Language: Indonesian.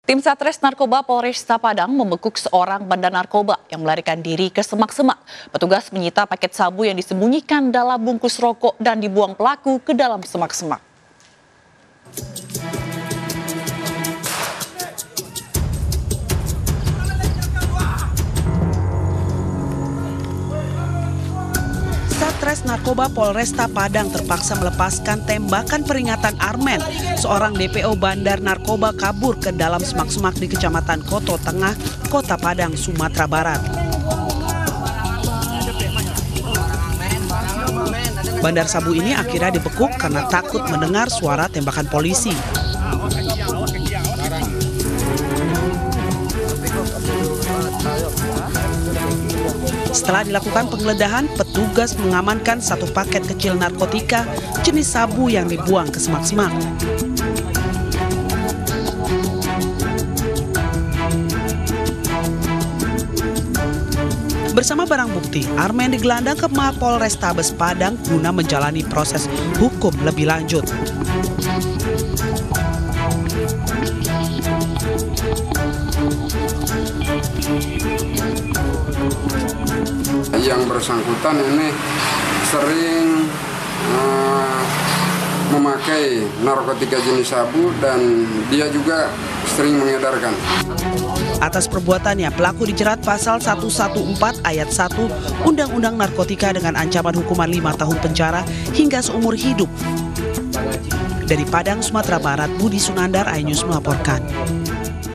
Tim Satres Narkoba Polresta Padang membekuk seorang bandar narkoba yang melarikan diri ke semak-semak. Petugas menyita paket sabu yang disembunyikan dalam bungkus rokok dan dibuang pelaku ke dalam semak-semak. Satres Narkoba Polresta Padang terpaksa melepaskan tembakan peringatan Armen, seorang DPO bandar narkoba kabur ke dalam semak-semak di Kecamatan Koto Tengah, Kota Padang, Sumatera Barat. Bandar sabu ini akhirnya dibekuk karena takut mendengar suara tembakan polisi. Setelah dilakukan penggeledahan, petugas mengamankan satu paket kecil narkotika jenis sabu yang dibuang ke semak-semak. Bersama barang bukti, Armen digelandang ke Mapolrestabes Padang guna menjalani proses hukum lebih lanjut. Yang bersangkutan ini sering memakai narkotika jenis sabu dan dia juga sering mengedarkan. Atas perbuatannya, pelaku dijerat pasal 114 ayat 1 Undang-Undang Narkotika dengan ancaman hukuman 5 tahun penjara hingga seumur hidup. Dari Padang, Sumatera Barat, Budi Sunandar, iNews melaporkan.